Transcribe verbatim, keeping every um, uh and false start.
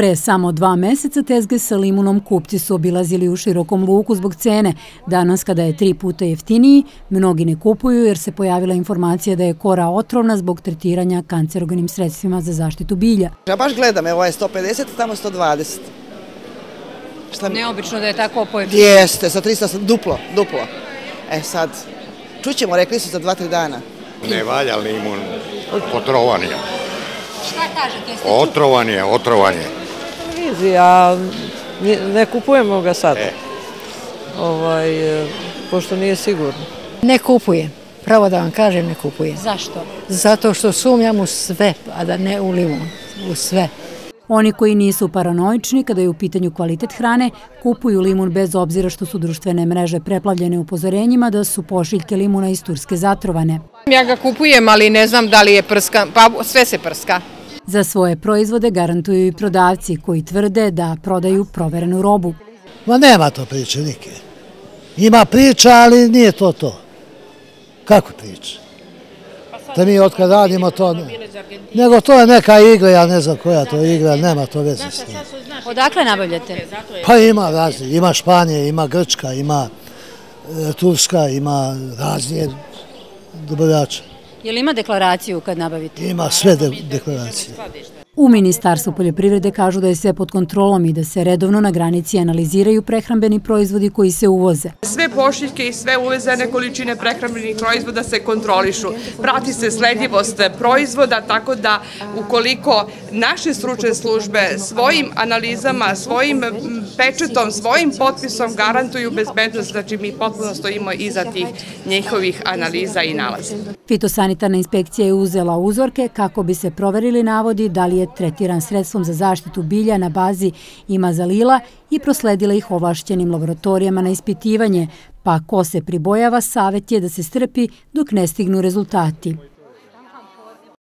Pre samo dva meseca tezge sa limunom kupci su obilazili u širokom luku zbog cene. Danas, kada je tri puta jeftiniji, mnogi ne kupuju jer se pojavila informacija da je kora otrovna zbog tretiranja kancerogenim sredstvima za zaštitu bilja. Ja baš gledam, evo je sto pedeset, tamo sto dvadeset. Neobično da je tako pojeftinije. Jeste, sa trista, duplo, duplo. E sad, čućemo, rekli su za dva, tri dana. Ne valja limun, otrovan je. Šta kažete? Otrovan je, otrovan je. Ja ne kupujemo ga sad, pošto nije sigurno. Ne kupujem, pravo da vam kažem ne kupujem. Zašto? Zato što sumnjam u sve, a da ne u limun, u sve. Oni koji nisu paranoični kada je u pitanju kvalitet hrane, kupuju limun bez obzira što su društvene mreže preplavljene upozorenjima da su pošiljke limuna iz Turske zatrovane. Ja ga kupujem, ali ne znam da li je prska, pa sve se prska. Za svoje proizvode garantuju i prodavci koji tvrde da prodaju proverenu robu. Ma nema to priče nike. Ima priča, ali nije to to. Kako priča? Da mi otkad radimo to... Nego to je neka igra, ja ne znam koja to igra, nema to veze s tim. Odakle nabavljate? Pa ima razni, ima Španije, ima Grčka, ima Turska, ima razni dobavljača. Je li ima deklaraciju kad nabavite? Ima sve deklaracije. U Ministarstvu poljoprivrede kažu da je sve pod kontrolom i da se redovno na granici analiziraju prehrambeni proizvodi koji se uvoze. Sve pošiljke i sve uvezene količine prehrambenih proizvoda se kontrolišu. Prati se sledljivost proizvoda, tako da ukoliko naše stručne službe svojim analizama, svojim pečetom, svojim potpisom garantuju bezbednost, znači mi potpuno stojimo iza tih njihovih analiza i nalaza. Fitosanitarna inspekcija je uzela uzorke kako bi se proverili navodi da li je tretiran sredstvom za zaštitu bilja na bazi imazalila i prosledila ih ovlašćenim laboratorijama na ispitivanje, pa ko se pribojava, savjet je da se strpi dok ne stignu rezultati.